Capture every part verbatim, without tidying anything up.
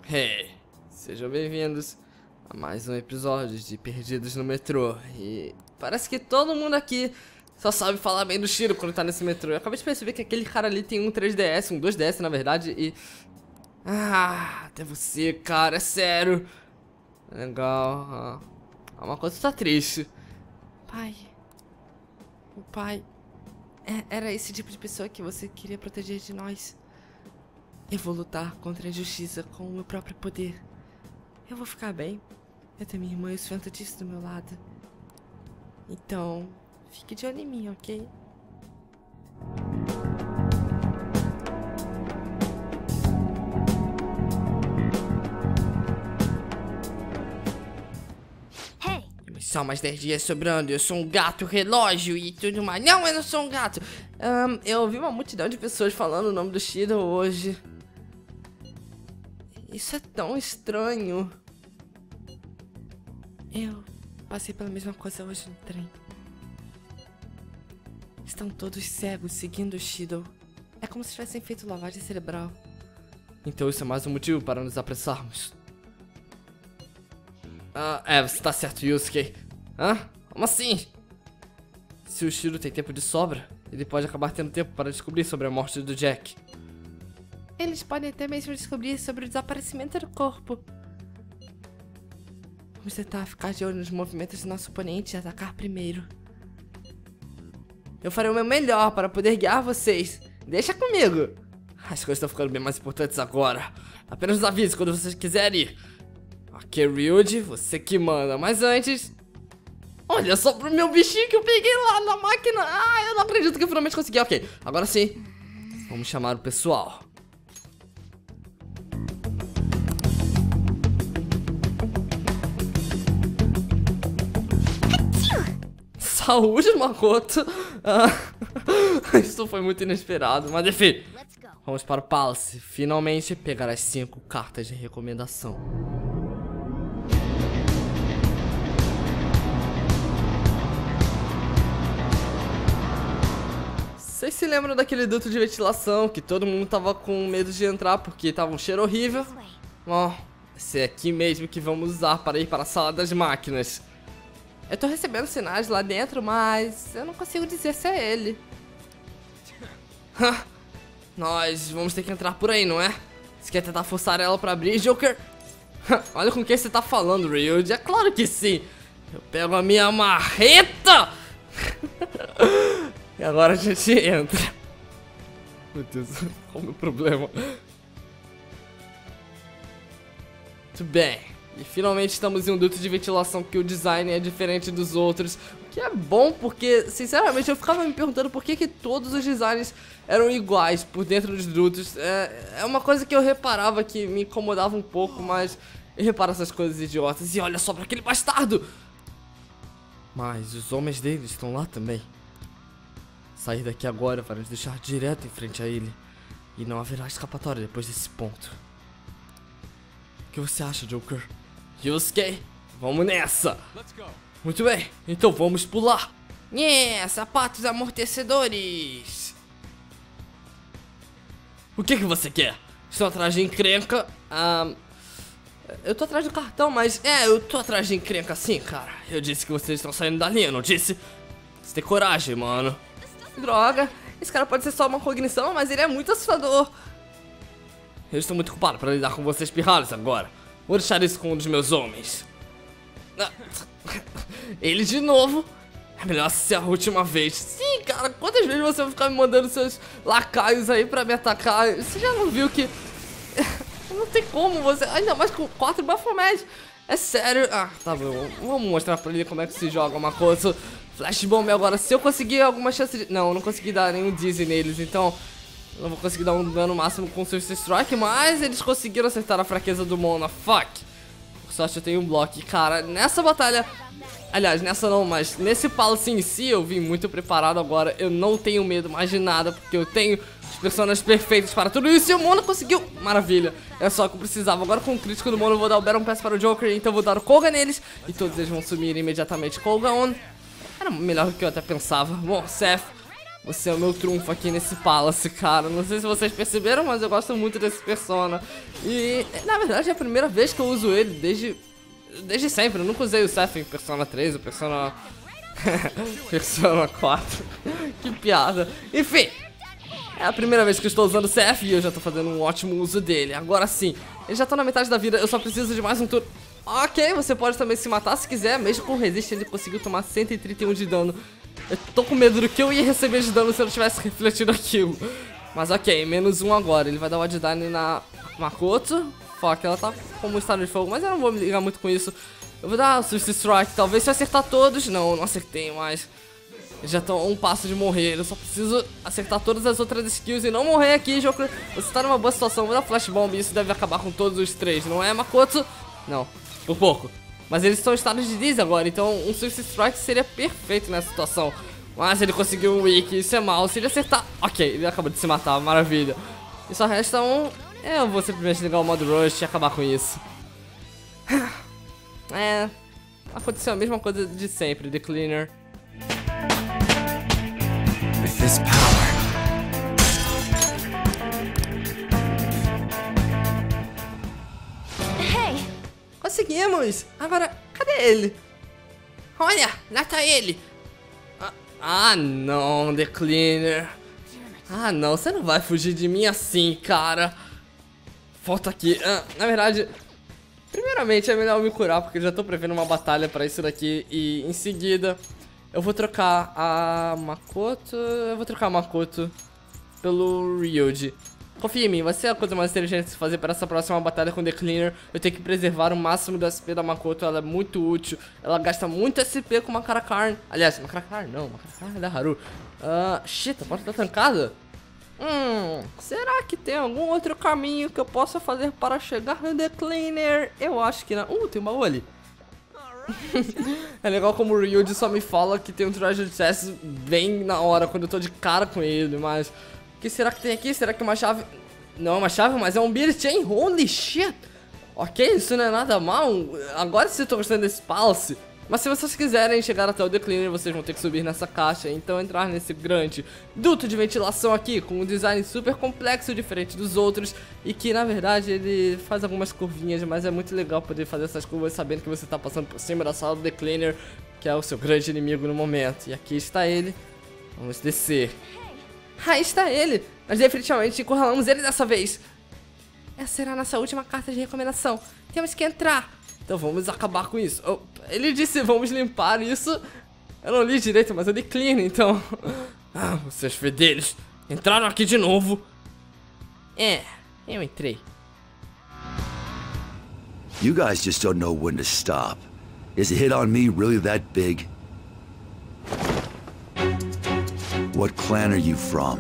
Hey, sejam bem-vindos a mais um episódio de Perdidos no Metrô. E parece que todo mundo aqui só sabe falar bem do Shiro quando tá nesse metrô. Eu acabei de perceber que aquele cara ali tem um três D S, um dois D S na verdade, e... Ah, até você, cara, é sério. Legal. Ah, uma coisa tá triste. Pai. O pai... É, era esse tipo de pessoa que você queria proteger de nós. Eu vou lutar contra a injustiça com o meu próprio poder. Eu vou ficar bem. Eu tenho minha irmã e os fantastistas do meu lado. Então, fique de olho em mim, ok? Hey. Só mais dez dias sobrando, eu sou um gato relógio e tudo mais. Não, eu não sou um gato. Um, eu ouvi uma multidão de pessoas falando o nome do Shiro hoje. Isso é tão estranho. Eu passei pela mesma coisa hoje no trem. Estão todos cegos seguindo o Shiro. É como se tivessem feito lavagem cerebral. Então isso é mais um motivo para nos apressarmos. Ah, é, você tá certo, Yusuke. Hã? Como assim? Se o Shiro tem tempo de sobra, ele pode acabar tendo tempo para descobrir sobre a morte do Jack. Eles podem até mesmo descobrir sobre o desaparecimento do corpo. Vamos tentar ficar de olho nos movimentos do nosso oponente e atacar primeiro. Eu farei o meu melhor para poder guiar vocês. Deixa comigo. As coisas estão ficando bem mais importantes agora. Apenas nos avise quando vocês quiserem ir. Ok, Ryuji, você que manda. Mas antes... Olha só pro meu bichinho que eu peguei lá na máquina. Ah, eu não acredito que eu finalmente consegui. Ok, agora sim. Vamos chamar o pessoal. Saúde, Makoto. Ah, isso foi muito inesperado, mas enfim. Vamos para o Palace. Finalmente pegar as cinco cartas de recomendação. Vocês se lembram daquele duto de ventilação que todo mundo tava com medo de entrar porque tava um cheiro horrível? Bom, esse é aqui mesmo que vamos usar para ir para a sala das máquinas. Eu tô recebendo sinais lá dentro, mas eu não consigo dizer se é ele. Nós vamos ter que entrar por aí, não é? Você quer tentar forçar ela pra abrir, Joker? Olha com quem você tá falando, Ryuji. É claro que sim. Eu pego a minha marreta. E agora a gente entra. Meu Deus, qual é o meu problema? Muito bem. E finalmente estamos em um duto de ventilação que o design é diferente dos outros. O que é bom porque, sinceramente, eu ficava me perguntando por que, que todos os designs eram iguais por dentro dos dutos. É, é uma coisa que eu reparava que me incomodava um pouco, mas eu reparo essas coisas idiotas. E olha só para aquele bastardo! Mas os homens dele estão lá também. Sair daqui agora vai nos deixar direto em frente a ele. E não haverá escapatória depois desse ponto. O que você acha, Joker? Yusuke, vamos nessa! Muito bem, então vamos pular! Yeah, sapatos amortecedores! O que que você quer? Estou atrás de encrenca. Ah, eu tô atrás do cartão, mas... É, eu tô atrás de encrenca sim, cara. Eu disse que vocês estão saindo da linha, não disse? Você tem coragem, mano. Droga, esse cara pode ser só uma cognição, mas ele é muito assustador. Eu estou muito ocupado para lidar com vocês pirralhos agora. Vou deixar isso com um dos meus homens. Ah, ele de novo. É melhor ser a última vez. Sim, cara, quantas vezes você vai ficar me mandando seus lacaios aí pra me atacar? Você já não viu que... Não tem como você... Ainda mais com quatro Baphomet. É sério. Ah, tá bom. Vamos mostrar pra ele como é que se joga uma coisa. Flash Bomb agora. Se eu conseguir alguma chance de... Não, eu não consegui dar nenhum Dizzy neles, então... Eu não vou conseguir dar um dano máximo com o Swift Strike, mas eles conseguiram acertar a fraqueza do Mona. Fuck. Por sorte eu tenho um bloco. Cara, nessa batalha... Aliás, nessa não, mas nesse Palace em si eu vim muito preparado agora. Eu não tenho medo mais de nada, porque eu tenho os personagens perfeitos para tudo isso. E o Mona conseguiu. Maravilha. É só que eu precisava. Agora com o crítico do Mona eu vou dar o Baron Pass para o Joker. Então eu vou dar o Koga neles. E todos eles vão sumir imediatamente. Koga on. Era melhor do que eu até pensava. Bom, Seth... Você é o meu trunfo aqui nesse Palace, cara. Não sei se vocês perceberam, mas eu gosto muito desse Persona. E, na verdade, é a primeira vez que eu uso ele desde... Desde sempre. Eu nunca usei o Seth em Persona três, o Persona... Persona quatro. Que piada. Enfim. É a primeira vez que eu estou usando o C F e eu já estou fazendo um ótimo uso dele. Agora sim, ele já está na metade da vida, eu só preciso de mais um turno. Ok, você pode também se matar se quiser, mesmo com o resist ele conseguiu tomar cento e trinta e um de dano. Eu tô com medo do que eu ia receber de dano se eu não tivesse refletido aquilo. Mas ok, menos um agora, ele vai dar o Adidane na Makoto. Fuck, ela tá como um estado de fogo, mas eu não vou me ligar muito com isso. Eu vou dar o Swift Strike, talvez se eu acertar todos. Não, não acertei mais. Eles já estão a um passo de morrer. Eu só preciso acertar todas as outras skills e não morrer aqui, jogo. Você tá numa boa situação. Vou dar Flash Bomb e isso deve acabar com todos os três, não é, Makoto? Não, por pouco. Mas eles estão em estado de Diz agora, então um Swift Strike seria perfeito nessa situação. Mas ele conseguiu um Weak, isso é mal. Se ele acertar... Ok, ele acabou de se matar, maravilha. E só resta um... Eu vou simplesmente ligar o modo Rush e acabar com isso. É... Aconteceu a mesma coisa de sempre, The Cleaner. With this power. Hey! Conseguimos! Agora, cadê ele? Olha, lá tá ele! Ah, ah não, The Cleaner. Ah não, você não vai fugir de mim assim, cara. Volta aqui. Ah, na verdade, primeiramente é melhor eu me curar, porque eu já tô prevendo uma batalha pra isso daqui. E em seguida, eu vou trocar a Makoto... Eu vou trocar a Makoto pelo Ryuji. Confia em mim, vai ser a coisa mais inteligente de se fazer para essa próxima batalha com The Cleaner. Eu tenho que preservar o máximo do S P da Makoto, ela é muito útil. Ela gasta muito S P com uma Karakarn. Aliás, uma Karakarn não, uma Karakarn é da Haru. Ah, uh, shit, a porta tá trancada? Hum, será que tem algum outro caminho que eu possa fazer para chegar no The Cleaner? Eu acho que não. Uh, tem um baú ali. É legal como o Ryuji só me fala que tem um Treasure Chest bem na hora, quando eu tô de cara com ele, mas... O que será que tem aqui? Será que é uma chave... Não é uma chave, mas é um Beer Chain. Holy shit! Ok, isso não é nada mal. Agora sim eu tô gostando desse Palace. Mas se vocês quiserem chegar até o The Cleaner, vocês vão ter que subir nessa caixa. Então entrar nesse grande duto de ventilação aqui, com um design super complexo, diferente dos outros. E que na verdade ele faz algumas curvinhas, mas é muito legal poder fazer essas curvas sabendo que você tá passando por cima da sala do The Cleaner, que é o seu grande inimigo no momento. E aqui está ele. Vamos descer. Aí está ele. Nós definitivamente encurralamos ele dessa vez. Essa será a nossa última carta de recomendação. Temos que entrar. Então vamos acabar com isso. Oh, ele disse vamos limpar isso. Eu não li direito, mas eu li clean, então... Ah, os seus fedelhos entraram aqui de novo. É, eu entrei. You guys just don't know when to stop. Is a hit on me really that big? What clan are you from?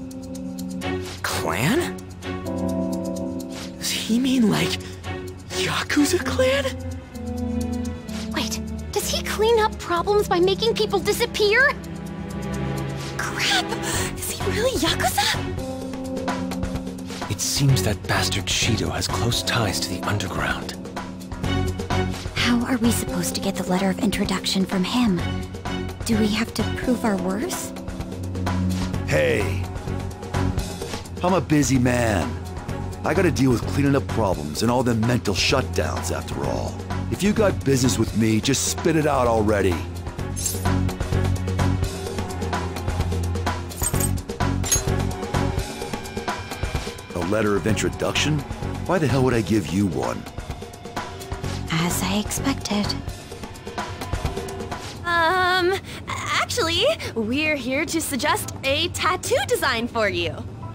Clan? Does he mean like Yakuza clan? Wait, does he clean up problems by making people disappear? Crap! Is he really Yakuza? It seems that bastard Shido has close ties to the underground. How are we supposed to get the letter of introduction from him? Do we have to prove our worth? Hey, I'm a busy man. I gotta deal with cleaning up problems and all them mental shutdowns after all. If you got business with me, just spit it out already. A letter of introduction? Why the hell would I give you one? As I expected. Um, actually, we're here to suggest a tattoo design for you.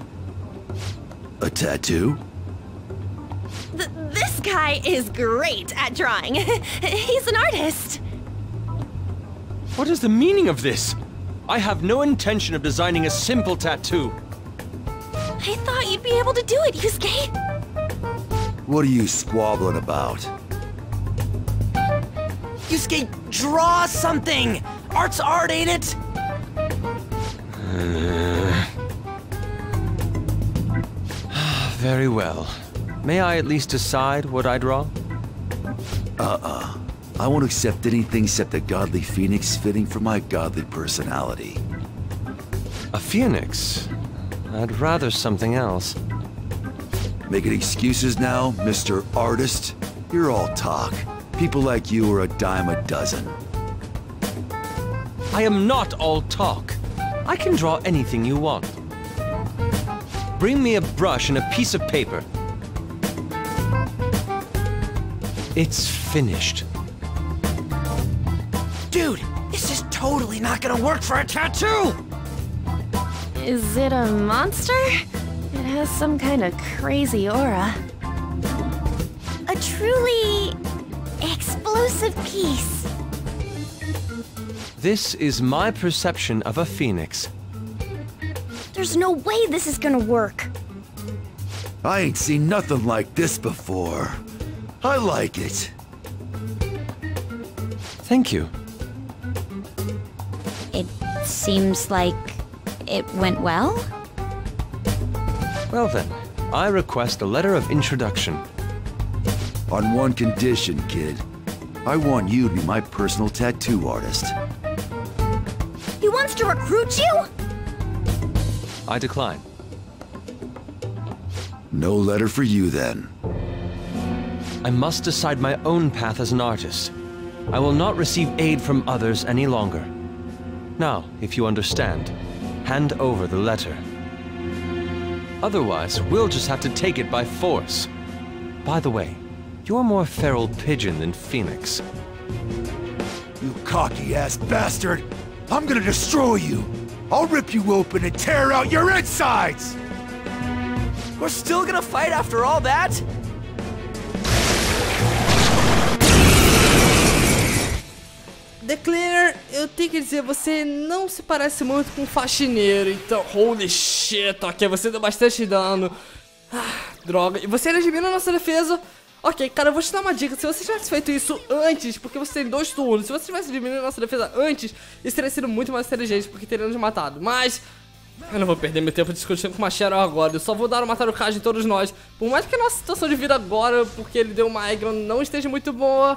A tattoo? Th this guy is great at drawing. He's an artist. What is the meaning of this? I have no intention of designing a simple tattoo. I thought you'd be able to do it, Yusuke. What are you squabbling about? Yusuke, draw something! Art's art, ain't it? Very well. May I at least decide what I draw? Uh-uh. I won't accept anything except a godly phoenix fitting for my godly personality. A phoenix? I'd rather something else. Making excuses now, Mister Artist? You're all talk. People like you are a dime a dozen. I am not all talk. I can draw anything you want. Bring me a brush and a piece of paper. It's finished. Dude, this is totally not gonna work for a tattoo! Is it a monster? It has some kind of crazy aura. A truly explosive piece. This is my perception of a phoenix. There's no way this is gonna work. I ain't seen nothing like this before. I like it. Thank you. It seems like it went well? Well then, I request a letter of introduction. On one condition, kid. I want you to be my personal tattoo artist. He wants to recruit you? I decline. No letter for you then. I must decide my own path as an artist. I will not receive aid from others any longer. Now, if you understand, hand over the letter. Otherwise, we'll just have to take it by force. By the way, you're more feral pigeon than phoenix. You cocky-ass bastard! I'm gonna destroy you! I'll rip you open and tear out your insides! We're still gonna fight after all that? The Cleaner, eu tenho que dizer, você não se parece muito com um faxineiro, então... Holy shit, ok, você deu bastante dano. Ah, droga. E você elimina a nossa defesa. Ok, cara, eu vou te dar uma dica. Se você tivesse feito isso antes, porque você tem dois turnos, se você tivesse eliminado a nossa defesa antes, isso teria sido muito mais inteligente, porque teria nos matado. Mas... eu não vou perder meu tempo discutindo com uma Cheryl agora. Eu só vou dar uma tarucagem em todos nós. Por mais que a nossa situação de vida agora, porque ele deu uma Aggron, não esteja muito boa,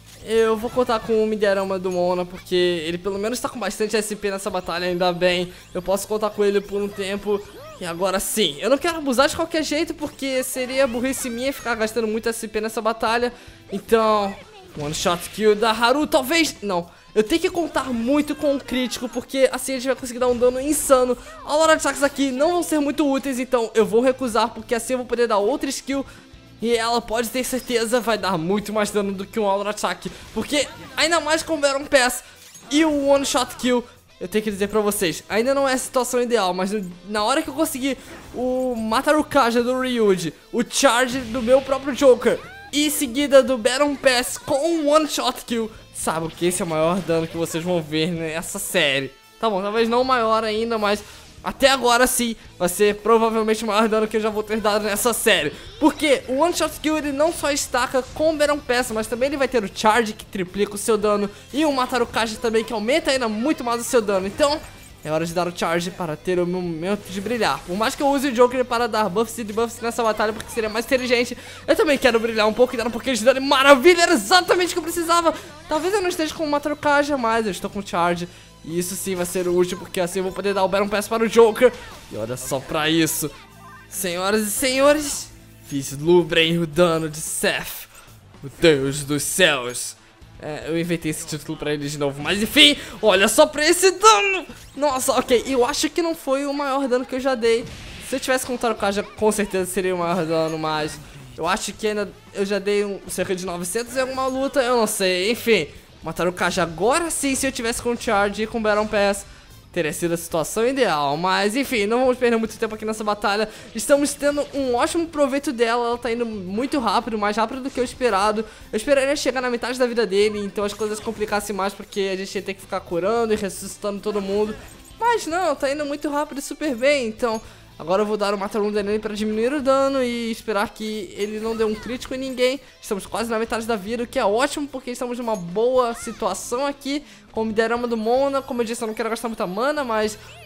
eu vou contar com o Midiarama do Mona, porque ele pelo menos tá com bastante S P nessa batalha, ainda bem. Eu posso contar com ele por um tempo. E agora sim, eu não quero abusar de qualquer jeito, porque seria burrice minha ficar gastando muito S P nessa batalha. Então, one shot kill da Haru, talvez... não, eu tenho que contar muito com o crítico, porque assim a gente vai conseguir dar um dano insano. A hora de ataques aqui não vão ser muito úteis, então eu vou recusar, porque assim eu vou poder dar outra skill. E ela, pode ter certeza, vai dar muito mais dano do que um Aura Attack. Porque, ainda mais com o Baron Pass e o One Shot Kill, eu tenho que dizer pra vocês, ainda não é a situação ideal, mas no, na hora que eu conseguir o Matarukaja do Ryuji, o Charge do meu próprio Joker, e seguida do Baron Pass com um One Shot Kill, sabe que esse é o maior dano que vocês vão ver nessa série. Tá bom, talvez não o maior ainda, mas... até agora sim, vai ser provavelmente o maior dano que eu já vou ter dado nessa série. Porque o One Shot Kill ele não só estaca com o Baron Pass, mas também ele vai ter o Charge que triplica o seu dano. E o Matarukaja também que aumenta ainda muito mais o seu dano. Então é hora de dar o Charge para ter o momento de brilhar. Por mais que eu use o Joker para dar buffs e debuffs nessa batalha, porque seria mais inteligente, eu também quero brilhar um pouco e dar um pouquinho de dano. Maravilha, era exatamente o que eu precisava. Talvez eu não esteja com o Matarukaja, mas eu estou com o Charge. E isso sim vai ser útil, porque assim eu vou poder dar o Baron Pass para o Joker. E olha só pra isso. Senhoras e senhores, vislumbrem o dano de Seth, o Deus dos Céus. É, eu inventei esse título pra ele de novo, mas enfim, olha só pra esse dano. Nossa, ok, eu acho que não foi o maior dano que eu já dei. Se eu tivesse com o Tarukaja, com certeza seria o maior dano, mas eu acho que ainda eu já dei um, cerca de novecentos em alguma luta, eu não sei, enfim. Matar o Kaja agora sim, se eu tivesse com o Charge e com o Baron Pass, teria sido a situação ideal. Mas enfim, não vamos perder muito tempo aqui nessa batalha. Estamos tendo um ótimo proveito dela, ela tá indo muito rápido, mais rápido do que eu esperado. Eu esperaria chegar na metade da vida dele, então as coisas complicassem mais, porque a gente ia ter que ficar curando e ressuscitando todo mundo. Mas não, tá indo muito rápido e super bem, então... agora eu vou dar o Matarum nele para diminuir o dano e esperar que ele não dê um crítico em ninguém. Estamos quase na metade da vida, o que é ótimo, porque estamos numa boa situação aqui com o Midiarama do Mona. Como eu disse, eu não quero gastar muita mana, mas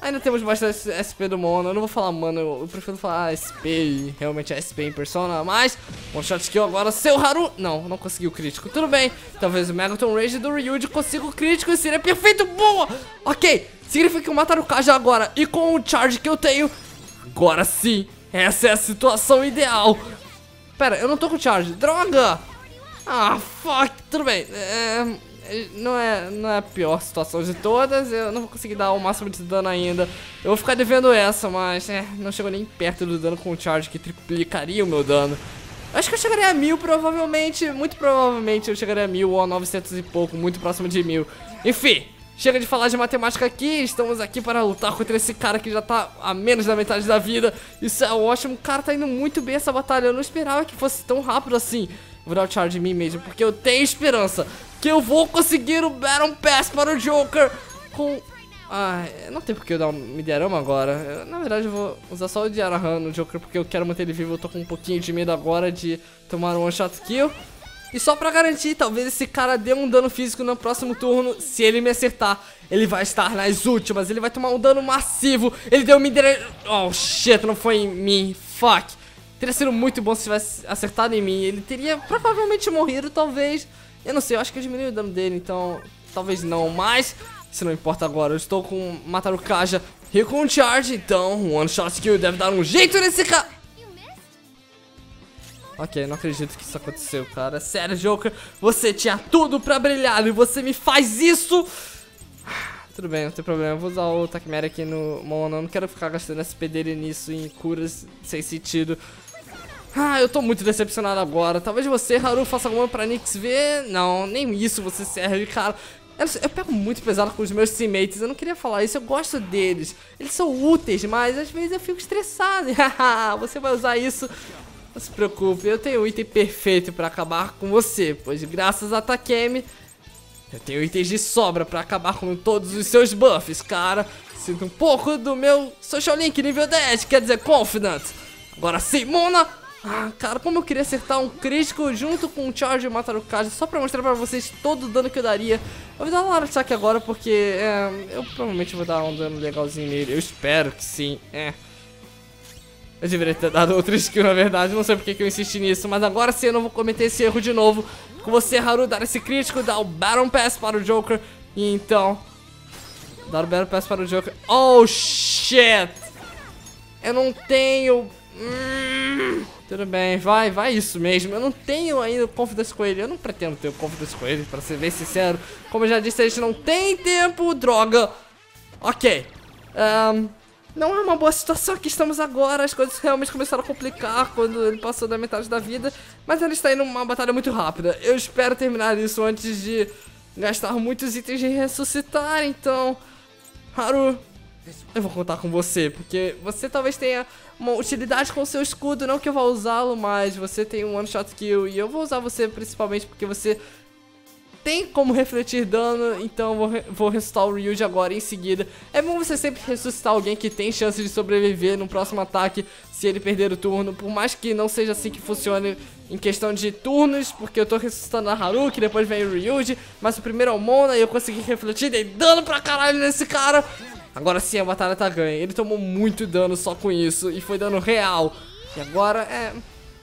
Ainda temos bastante S P do Mona. Eu não vou falar mano, eu, eu prefiro falar S P. Realmente é S P em persona. Mas, one shot kill agora, seu Haru. Não, não conseguiu o crítico. Tudo bem, talvez o Megaton Rage do Ryuji consiga o crítico e seria perfeito. Boa! Ok, significa que eu matar o Kaja agora. E com o charge que eu tenho, agora sim, essa é a situação ideal. Pera, eu não tô com charge. Droga! Ah, fuck. Tudo bem. É... Não é, não é a pior situação de todas. Eu não vou conseguir dar o máximo de dano ainda. Eu vou ficar devendo essa, mas é, não chegou nem perto do dano com o charge que triplicaria o meu dano. Acho que eu chegaria a mil, provavelmente. Muito provavelmente eu chegaria a mil ou a novecentos e pouco, muito próximo de mil. Enfim, chega de falar de matemática aqui. Estamos aqui para lutar contra esse cara que já tá a menos da metade da vida. Isso é ótimo, o cara tá indo muito bem essa batalha. Eu não esperava que fosse tão rápido assim. Vou dar o charge em mim mesmo, porque eu tenho esperança que eu vou conseguir o Battle Pass para o Joker com... Ah, não tem porque eu dar um Midiarama agora. Eu, na verdade eu vou usar só o Diarahan no Joker, porque eu quero manter ele vivo. Eu tô com um pouquinho de medo agora de tomar um one shot kill. E só pra garantir, talvez esse cara dê um dano físico no próximo turno. Se ele me acertar, ele vai estar nas últimas. Ele vai tomar um dano massivo. Ele deu um Midiarama... Oh shit, não foi em mim. Fuck. Teria sido muito bom se tivesse acertado em mim. Ele teria provavelmente morrido, talvez. Eu não sei, eu acho que eu diminui o dano dele, então talvez não. Mas isso não importa agora. Eu estou com matar o Kaja e com um charge, então one shot kill deve dar um jeito nesse cara. Ok, não acredito que isso aconteceu, cara. Sério, Joker, você tinha tudo pra brilhar e você me faz isso. Tudo bem, não tem problema. Eu vou usar o Takemere aqui no Mona. Eu não quero ficar gastando S P dele nisso, em curas sem sentido. Ah, eu tô muito decepcionado agora. Talvez você, Haru, faça alguma pra Nix ver. Não, nem isso você serve, cara. Eu, eu pego muito pesado com os meus teammates. Eu não queria falar isso, eu gosto deles. Eles são úteis, mas às vezes eu fico estressado. Você vai usar isso. Não se preocupe, eu tenho o item perfeito pra acabar com você. Pois graças a Takemi, eu tenho itens de sobra pra acabar com todos os seus buffs, cara. Sinto um pouco do meu Social Link nível dez, quer dizer, Confident. Agora sim, Mona. Ah, cara, como eu queria acertar um crítico junto com um charge e matar o Kaja, só pra mostrar pra vocês todo o dano que eu daria. Eu vou dar uma hora de saque agora, porque é, eu provavelmente vou dar um dano legalzinho nele. Eu espero que sim, é. Eu deveria ter dado outra skill, na verdade, não sei porque que eu insisti nisso. Mas agora sim eu não vou cometer esse erro de novo. Com você, Haru, dar esse crítico, dar o Battle Pass para o Joker. E então, dar o Battle Pass para o Joker. Oh, shit! Eu não tenho... Hum, tudo bem, vai, vai isso mesmo. Eu não tenho ainda o Confidence com ele. Eu não pretendo ter o Confidence com ele, pra ser bem sincero. Como eu já disse, a gente não tem tempo, droga. Ok. Um, não é uma boa situação que estamos agora. As coisas realmente começaram a complicar quando ele passou da metade da vida. Mas ele está indo numa batalha muito rápida. Eu espero terminar isso antes de gastar muitos itens de ressuscitar. Então, Haru, eu vou contar com você, porque você talvez tenha uma utilidade com o seu escudo. Não que eu vá usá-lo, mas você tem um one shot kill. E eu vou usar você principalmente porque você tem como refletir dano. Então eu vou, re vou ressuscitar o Ryuji agora em seguida. É bom você sempre ressuscitar alguém que tem chance de sobreviver no próximo ataque se ele perder o turno. Por mais que não seja assim que funcione em questão de turnos, porque eu tô ressuscitando a Haru, que depois vem o Ryuji. Mas o primeiro é o Mona e eu consegui refletir. Dei dano pra caralho nesse cara. Agora sim a batalha tá ganha. Ele tomou muito dano só com isso. E foi dano real. E agora é...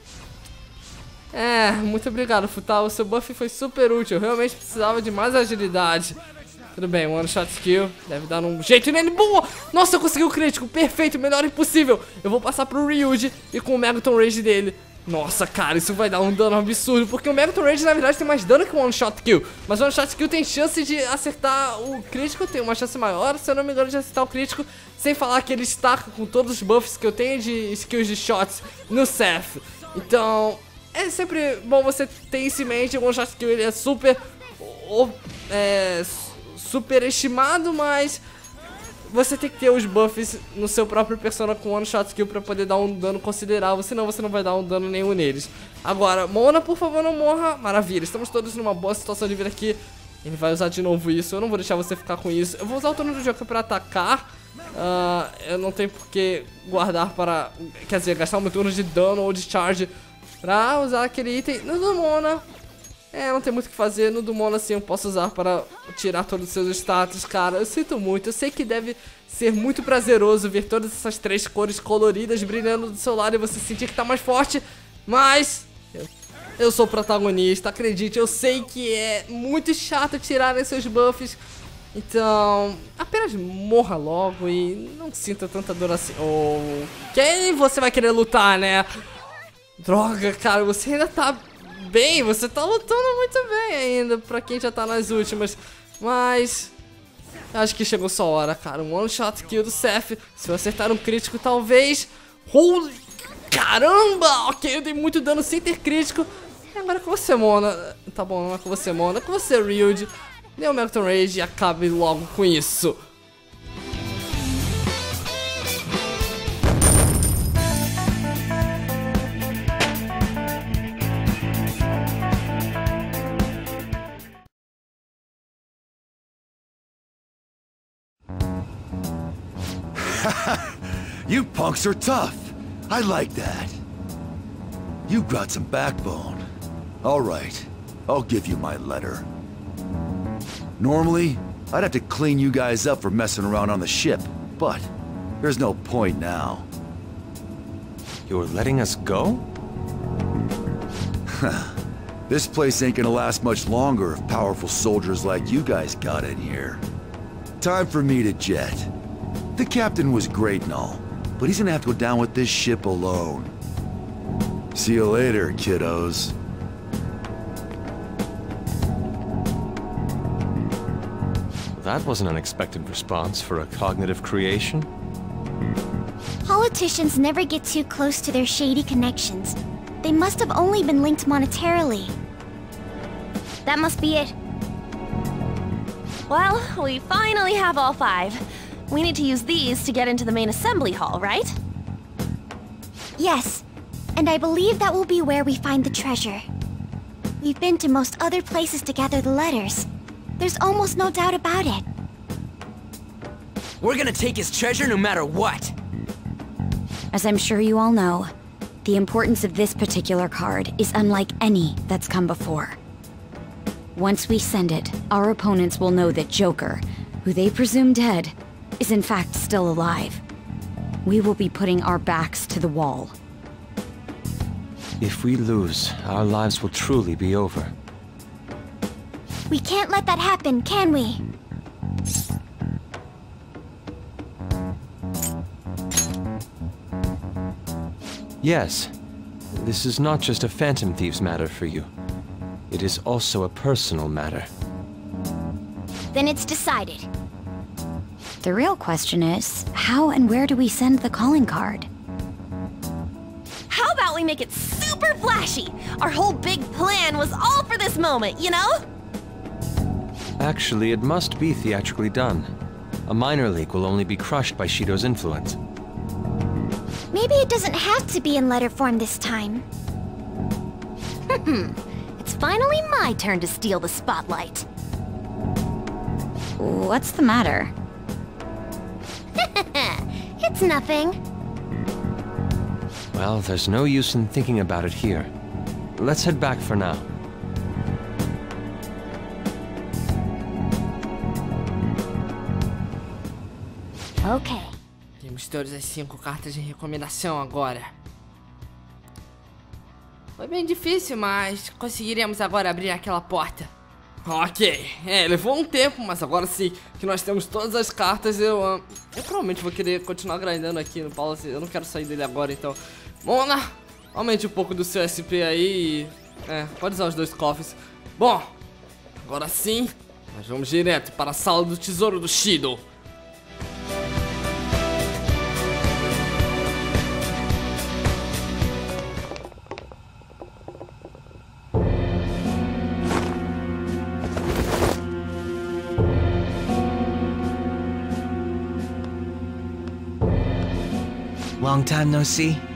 É, muito obrigado, Futaba. O seu buff foi super útil. Eu realmente precisava de mais agilidade. Tudo bem, one shot skill. Deve dar um jeito nele. Boa! Nossa, eu consegui o crítico. Perfeito, melhor impossível. Eu vou passar pro Ryuji e com o Megaton Rage dele. Nossa, cara, isso vai dar um dano absurdo. Porque o Megaton Rage, na verdade, tem mais dano que o one shot kill. Mas o one shot kill tem chance de acertar o crítico. Tem uma chance maior, se eu não me engano, de acertar o crítico. Sem falar que ele estaca com todos os buffs que eu tenho de skills de shots no Seth. Então... é sempre bom você ter isso em mente. O one shot kill ele é super é, super estimado, mas você tem que ter os buffs no seu próprio persona com one shot kill pra poder dar um dano considerável, senão você não vai dar um dano nenhum neles. Agora, Mona, por favor, não morra. Maravilha, estamos todos numa boa situação de vida aqui. Ele vai usar de novo isso, eu não vou deixar você ficar com isso. Eu vou usar o turno do Joker pra atacar. uh, Eu não tenho por que guardar para... quer dizer, gastar um turno de dano ou de charge pra usar aquele item no do Mona. É, não tem muito o que fazer. No Dumont, assim, eu posso usar para tirar todos os seus status, cara. Eu sinto muito. Eu sei que deve ser muito prazeroso ver todas essas três cores coloridas brilhando do seu lado e você sentir que tá mais forte. Mas eu, eu sou o protagonista, acredite. Eu sei que é muito chato tirar esses buffs. Então, apenas morra logo e não sinta tanta dor assim. Oh, quem você vai querer lutar, né? Droga, cara, você ainda tá bem, você tá lutando muito bem ainda, pra quem já tá nas últimas. Mas acho que chegou sua hora, cara. Um one shot kill do Seth. Se eu acertar um crítico, talvez. Holy caramba! Ok, eu dei muito dano sem ter crítico. E agora é com você, Mona. Tá bom, não é com você, Mona. É com você, Ryuji. Dê o Melton Rage e acabe logo com isso. You punks are tough. I like that. You got some backbone. All right, I'll give you my letter. Normally, I'd have to clean you guys up for messing around on the ship, but there's no point now. You're letting us go? This place ain't gonna last much longer if powerful soldiers like you guys got in here. Time for me to jet. The captain was great and all, but he's gonna have to go down with this ship alone. See you later, kiddos. That was an unexpected response for a cognitive creation. Politicians never get too close to their shady connections. They must have only been linked monetarily. That must be it. Well, we finally have all five. We need to use these to get into the main assembly hall, right? Yes, and I believe that will be where we find the treasure. We've been to most other places to gather the letters. There's almost no doubt about it. We're gonna take his treasure no matter what. As I'm sure you all know, the importance of this particular card is unlike any that's come before. Once we send it, our opponents will know that Joker, who they presume dead, is in fact still alive. We will be putting our backs to the wall. If we lose, our lives will truly be over. We can't let that happen, can we? Yes, this is not just a Phantom Thieves matter for you. It is also a personal matter. Then it's decided. The real question is, how and where do we send the calling card? How about we make it super flashy? Our whole big plan was all for this moment, you know? Actually, it must be theatrically done. A minor leak will only be crushed by Shido's influence. Maybe it doesn't have to be in letter form this time. Hmm. It's finally my turn to steal the spotlight. What's the matter? It's nothing. Well, there's no use in thinking about it here. Let's head back for now. Ok. Temos todas as cinco cartas de recomendação agora. Foi bem difícil, mas conseguiremos agora abrir aquela porta. Ok, é, levou um tempo, mas agora sim que nós temos todas as cartas, eu, uh, eu provavelmente vou querer continuar grindando aqui no Palace. Eu não quero sair dele agora, então. Mona, aumente um pouco do seu S P aí e... É, pode usar os dois cofres. Bom, agora sim, nós vamos direto para a sala do tesouro do Shido. Long time no see.